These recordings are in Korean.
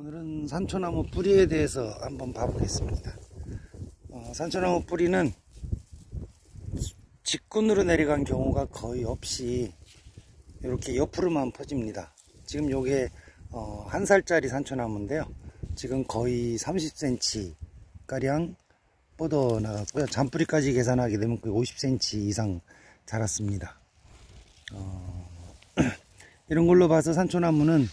오늘은 산초나무 뿌리에 대해서 한번 봐보겠습니다. 산초나무 뿌리는 직군으로 내려간 경우가 거의 없이 이렇게 옆으로만 퍼집니다. 지금 요게 1살짜리 산초나무인데요. 지금 거의 30cm 가량 뻗어 나갔고요. 잔뿌리까지 계산하게 되면 거의 50cm 이상 자랐습니다. 이런 걸로 봐서 산초나무는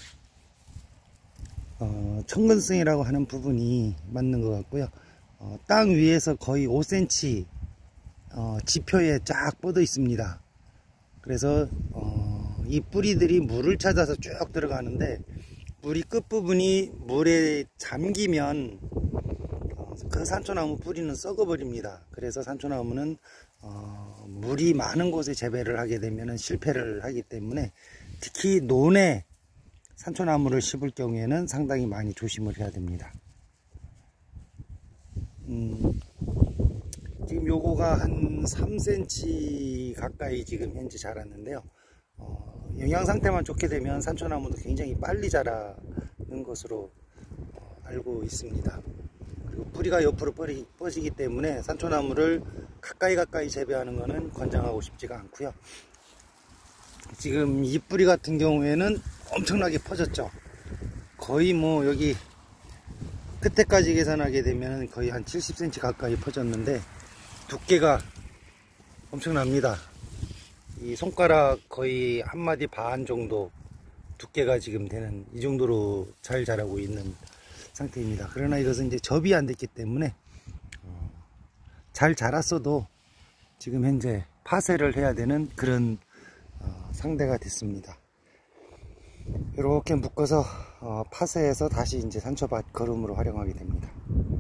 청근성이라고 하는 부분이 맞는 것 같고요. 땅 위에서 거의 5cm 지표에 쫙 뻗어 있습니다. 그래서 이 뿌리들이 물을 찾아서 쭉 들어가는데, 물이 끝부분이 물에 잠기면 그 산초나무 뿌리는 썩어 버립니다. 그래서 산초나무는 물이 많은 곳에 재배를 하게 되면 실패를 하기 때문에, 특히 논에 산초나무를 심을 경우에는 상당히 많이 조심을 해야 됩니다. 지금 요거가 한 3cm 가까이 지금 현재 자랐는데요. 영양 상태만 좋게 되면 산초나무도 굉장히 빨리 자라는 것으로 알고 있습니다. 그리고 뿌리가 옆으로 뻗지기 때문에 산초나무를 가까이 재배하는 것은 권장하고 싶지가 않고요. 지금 이 뿌리 같은 경우에는 엄청나게 퍼졌죠. 거의 뭐 여기 끝에까지 계산하게 되면 거의 한 70cm 가까이 퍼졌는데, 두께가 엄청납니다. 이 손가락 거의 한 마디 반 정도 두께가 지금 되는, 이 정도로 잘 자라고 있는 상태입니다. 그러나 이것은 이제 접이 안 됐기 때문에 잘 자랐어도 지금 현재 파쇄를 해야 되는 그런 상대가 됐습니다. 이렇게 묶어서 파쇄해서 다시 이제 산초밭 거름으로 활용하게 됩니다.